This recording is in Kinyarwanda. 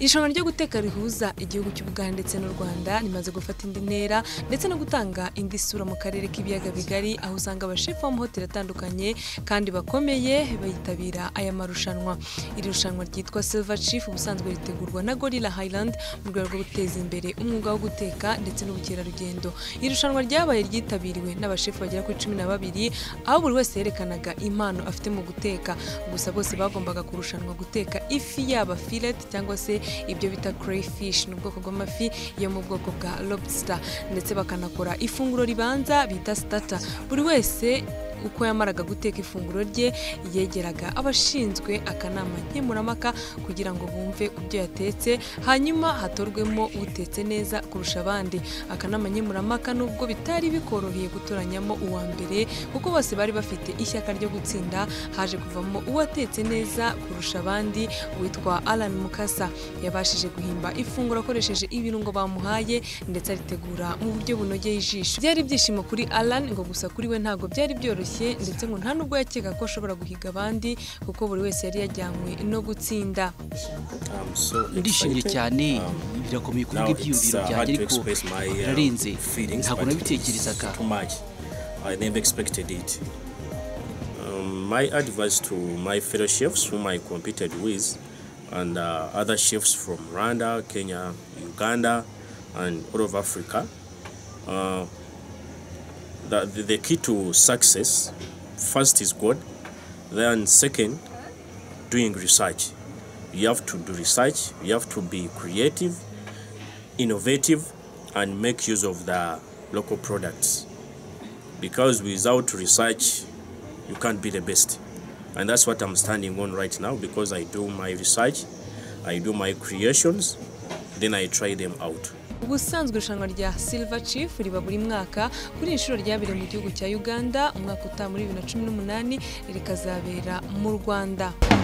Irushanwa ryo guteka rihuza igihugu cy'Ubugande ndetse n'u Rwanda rimaze gufata indi ntera ndetse no gutanga indi sura mu karere k'ibiyaga bigari, aho usanga abashefu b'amahoteli atandukanye kandi bakomeye bayitabira aya marushanwa. Iri rushanwa ryitwa Silver Chief ubusanzwe ritegurwa na Gorilla Highland mu rwego rwo guteza imbere umwuga wo guteka ndetse n'ubukerarugendo. Iri rushanwa ryabaye ryitabiriwe n'abashefu bagera kuri 12, aho buri wese yerekanaga impano afite mu guteka. Gusa bose bagombaga kurushanwa guteka ifi yaba fillet cyangwa se ibyo bita crayfish n'ubwoko bw'amafi yo mu bwoko bwa lobster, ndetse bakanakora ifunguro ribanza bita starter. Buri wese uko yamaraga guteka ifunguro rye yegeraga abashinzwe akanama nkemurampaka kugira ngo bumve kubyo yatetse, hanyuma hatorwemo utetse neza kurusha abandi. Akanama nkemurampaka nubwo bitari bikoroheye gutoranyamo uwa mbere kuko bose bari bafite ishyaka ryo gutsinda, haje kuvamo uwatetse neza kurusha abandi witwa Alan Mukasa. Yabashije guhimba ifunguro akoresheje ibirungo bamuhaye ndetse aritegura mu buryo bunogeye ijisho. Byari ibyishimo kuri Alan, ngo gusa kuri we ntago byari byoroshye ndetse ngo nta nubwo yakeka ko ashobora guhiga abandi kuko buri wese yari yajyanywe no gutsinda. Ndishimye cyane, birakomeye kuvuga ibyiyumviro byanjye ariko birarenze, ntabwo nabitekerezaga. I never expected it. My advice to my fellow chefs whom I competed with and other chefs from Rwanda, Kenya, Uganda and all of Africa, the key to success, first is God, then second, doing research. You have to do research, you have to be creative, innovative, and make use of the local products. Because without research, you can't be the best. And that's what I'm standing on right now, because I do my research, I do my creations, then I try them out. Ubusanzwe irushanwa rya Silver Chief riba buri mwaka, kuri inshuro ryabereye mu gihugu cya Uganda umwaka utaha muri 2018 rikazabera mu Rwanda.